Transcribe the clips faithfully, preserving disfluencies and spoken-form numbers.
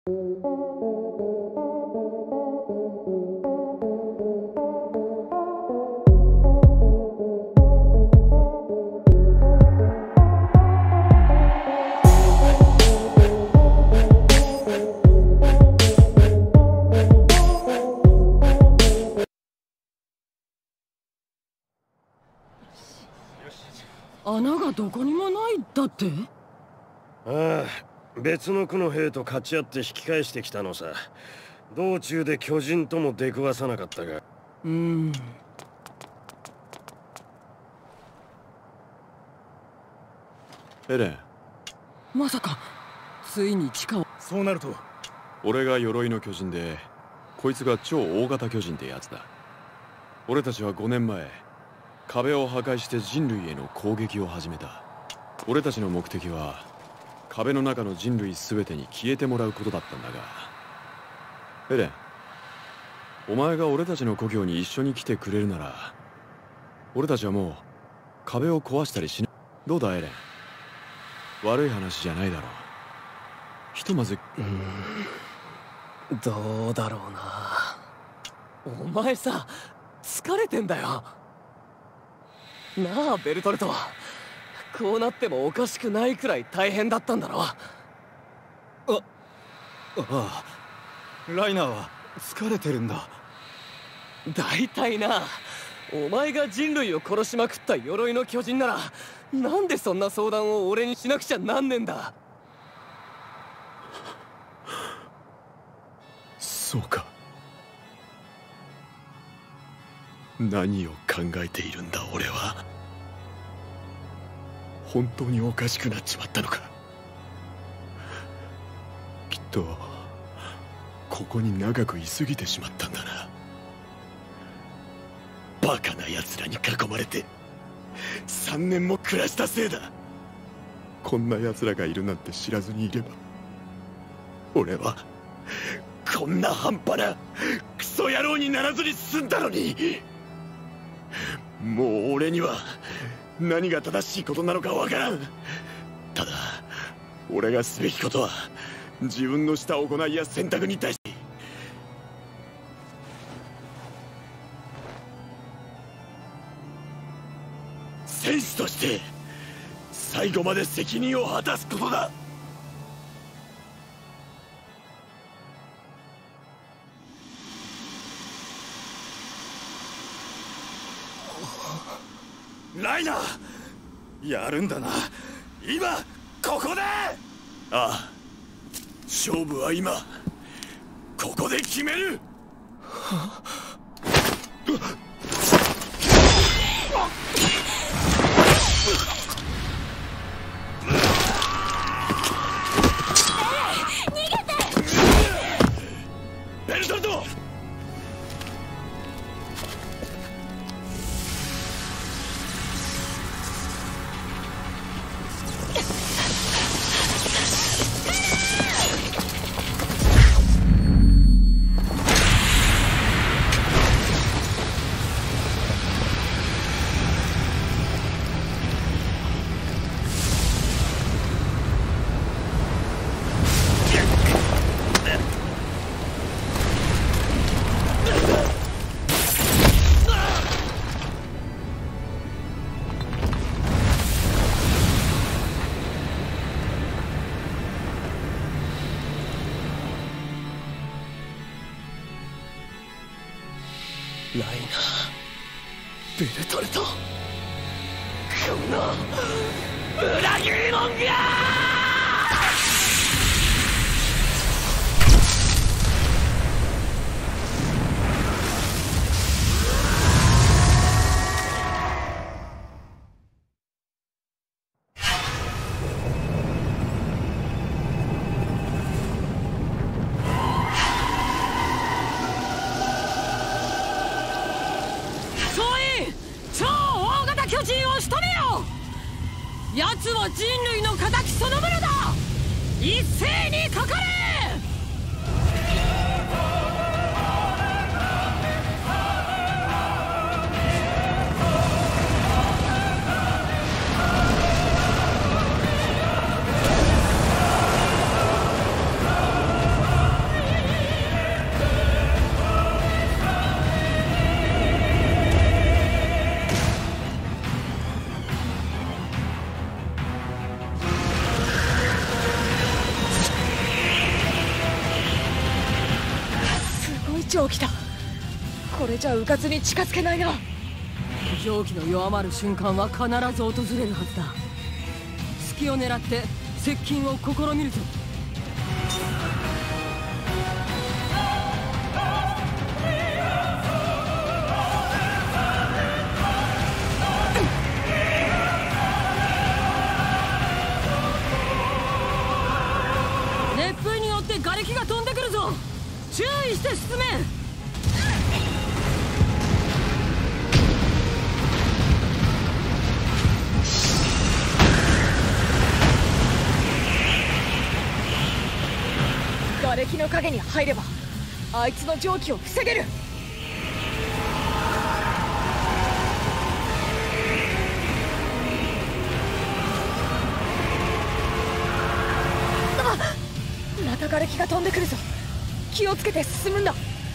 穴がどこにもないだって？ ああ、別の区の兵と勝ち合って引き返してきたのさ。道中で巨人とも出くわさなかったが。 うーん。 エレン。 まさかついに地下を。 そうなると俺が鎧の巨人で、こいつが超大型巨人ってやつだ。俺たちはごねんまえ壁を破壊して人類への攻撃を始めた。俺たちの目的は壁の中の人類全てに消えてもらうことだったんだが、エレン、お前が俺たちの故郷に一緒に来てくれるなら、俺たちはもう壁を壊したりしない。どうだエレン、悪い話じゃないだろう。ひとまず。 うーん、どうだろうな。お前さ、疲れてんだよなあベルトルト。こうなってもおかしくないくらい大変だったんだろ。あああ、ライナーは疲れてるんだ。大体な、お前が人類を殺しまくった鎧の巨人なら、なんでそんな相談を俺にしなくちゃなんねんだ。 そうか。何を考えているんだ俺は。本当におかしくなっちまったのか。きっとここに長く居すぎてしまったんだな。バカな奴らに囲まれてさんねんも暮らしたせいだ。こんな奴らがいるなんて知らずにいれば、俺はこんな半端なクソ野郎にならずに済んだのに。もう俺には何が正しいことなのかわからん。ただ俺がすべきことは、自分のした行いや選択に対し戦士として最後まで責任を果たすことだ。 ライナー、やるんだな今ここで。 ああ、勝負は今ここで決める。ベルトルト、 ライナー、ベルトルト、この裏切り者が。 巨人を仕留めよ。奴は人類の仇そのものだ。一斉にかかれ。 蒸気だ。これじゃうかつに近づけないな。蒸気の弱まる瞬間は必ず訪れるはずだ。隙を狙って接近を試みるぞ。熱風によって瓦礫が飛んでくるぞ。注意して進め。瓦礫の影に入ればあいつの蒸気を防げる。あっ、また瓦礫が飛んでくるぞ。気をつけて進むんだ。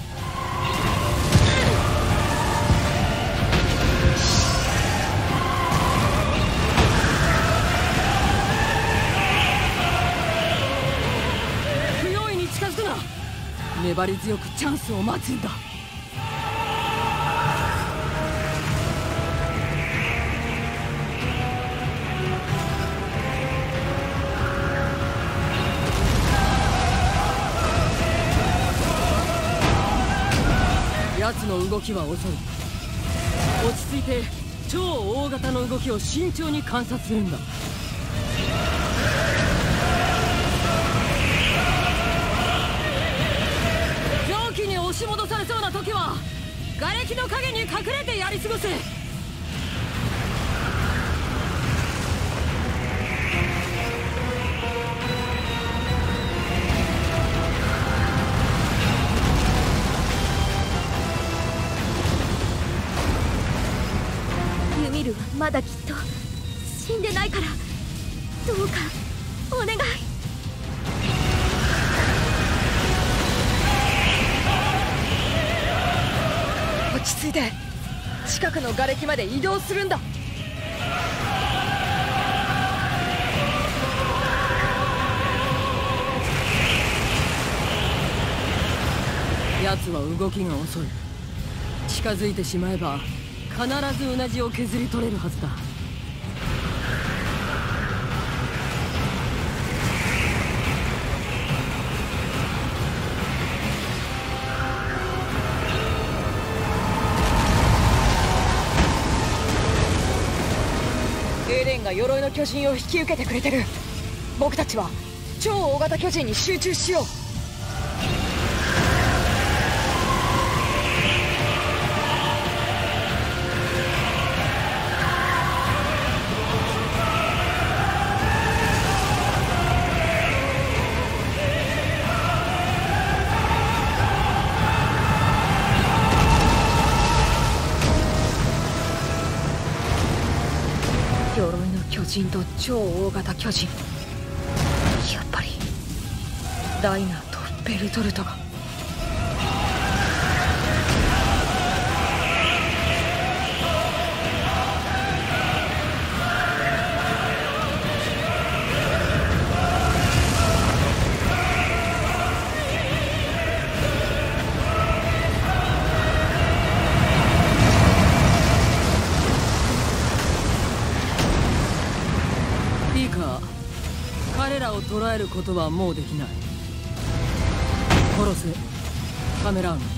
粘り強くチャンスを待つんだ。奴の動きは遅い。落ち着いて超大型の動きを慎重に観察するんだ。押し戻されそうな時は瓦礫の影に隠れてやり過ごせ。 ユミルはまだきっと死んでないから、どうかお願い。 落ち着いて近くの瓦礫まで移動するんだ。奴は動きが遅い。近づいてしまえば必ずうなじを削り取れるはずだ。エレンが鎧の巨人を引き受けてくれてる。僕たちは超大型巨人に集中しよう。鎧の巨人と超大型巨人、やっぱりライナーとベルトルトが。いいか、彼らを捕らえることはもうできない。殺せ、カメラーン。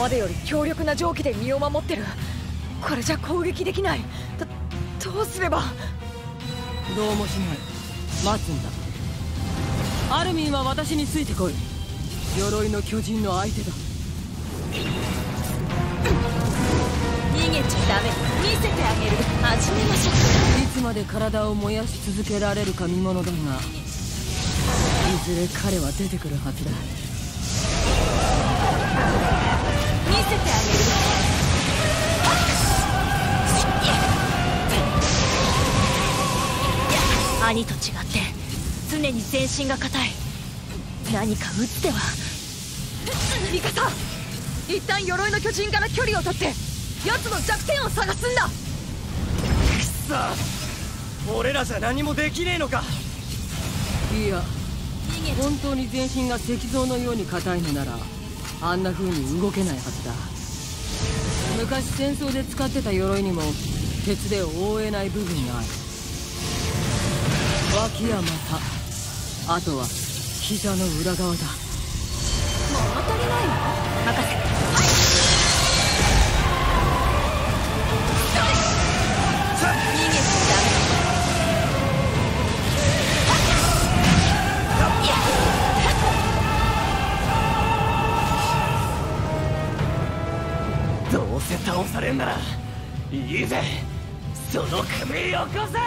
までより強力な蒸気で身を守ってる。これじゃ攻撃できない。どどうすれば。どうもしない。待つんだ。アルミンは私についてこい。鎧の巨人の相手だ。 逃げちゃダメ。見せてあげる。始めましょう。 いつまで体を燃やし続けられるか見ものだが、いずれ彼は出てくるはずだ。 見せてあげる。兄と違って常に全身が硬い。何か撃っては。 ミカサ、一旦鎧の巨人から距離を取って奴の弱点を探すんだ。 くそ、俺らじゃ何もできねえのか。 いや、本当に全身が石像のように硬いのならあんな風に動けないはずだ。昔戦争で使ってた鎧にも鉄で覆えない部分がある。脇や股、あとは膝の裏側だ。 物足りないの？任せ。逃げちゃダメ。 どうせ倒されんならいいぜ、その首よこせ。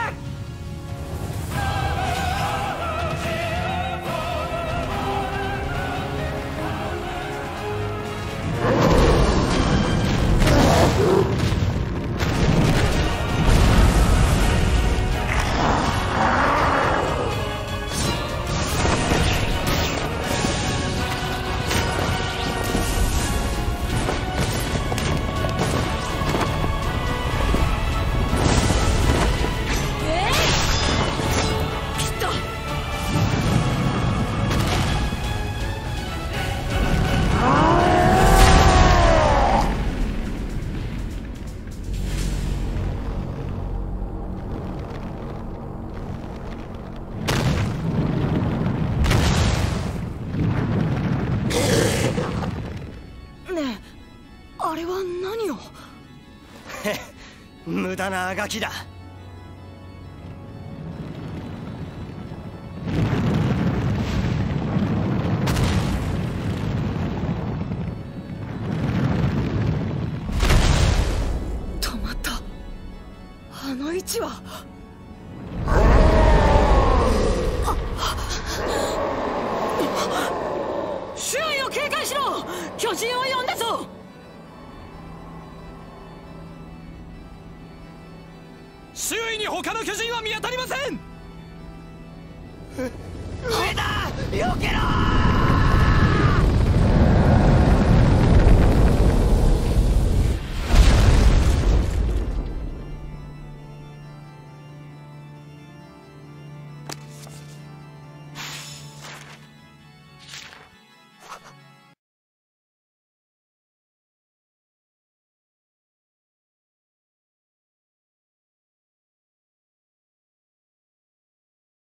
あれは何を。 無駄なあがきだ。 止まった。あの位置は。周囲を警戒しろ。巨人を呼んだぞ。 周囲に他の巨人は見当たりません。上だ、避けろ。